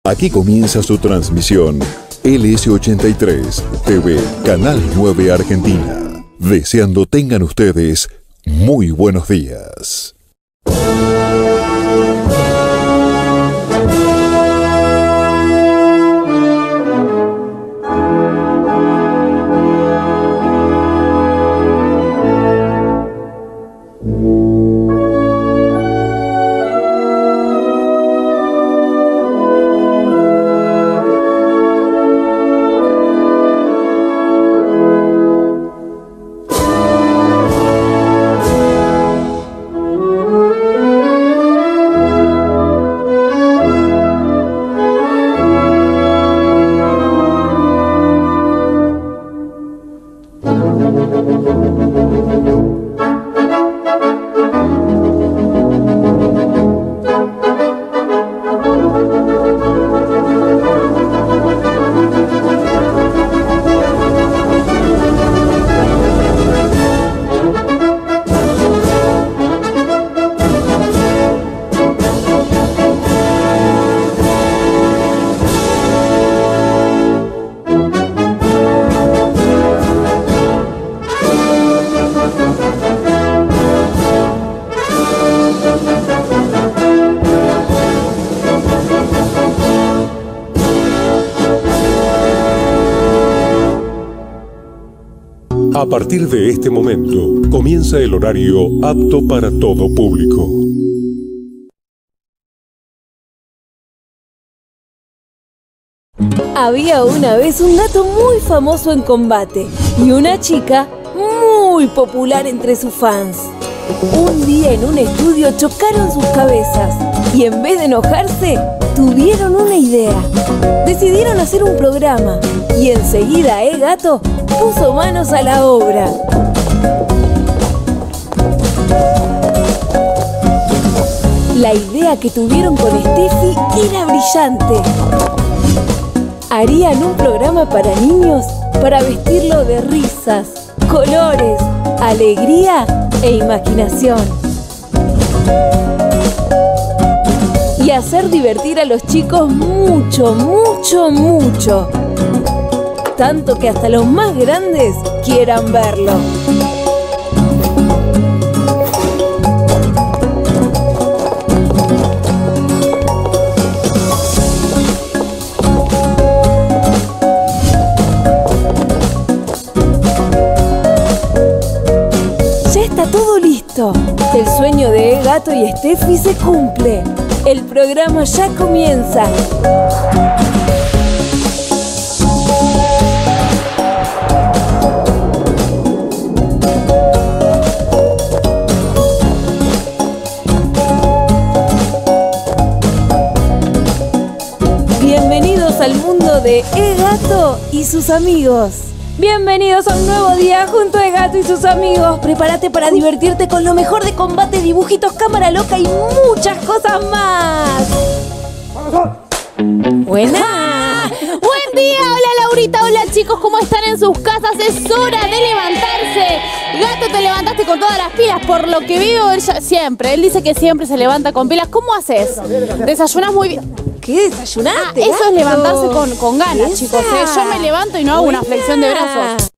Aquí comienza su transmisión LS83 TV, Canal 9 Argentina. Deseando tengan ustedes muy buenos días. A partir de este momento, comienza el horario apto para todo público. Había una vez un gato muy famoso en combate y una chica muy popular entre sus fans. Un día en un estudio chocaron sus cabezas y en vez de enojarse, tuvieron una idea. Decidieron hacer un programa y enseguida Gato puso manos a la obra. La idea que tuvieron con Steffi era brillante. Harían un programa para niños para vestirlo de risas, colores, alegría e imaginación. Y hacer divertir a los chicos mucho, mucho, mucho. Tanto que hasta los más grandes quieran verlo. Ya está todo listo. El sueño de Gato y Steffi se cumple. El programa ya comienza. Bienvenidos al mundo de Gato y sus amigos. Bienvenidos a un nuevo día junto a Gato y sus amigos. Prepárate para divertirte con lo mejor de combate, dibujitos, cámara loca y muchas cosas más. ¡Buena! ¡Buen día! Hola Laurita, hola chicos, ¿cómo están en sus casas? Es hora de levantarse. Gato, te levantaste con todas las pilas. Por lo que veo, él siempre. Él dice que siempre se levanta con pilas. ¿Cómo haces? ¿Desayunas muy bien? ¿Qué desayunaste? Eso es levantarse con ganas, chicos. Yo me levanto y no hago una flexión de brazos.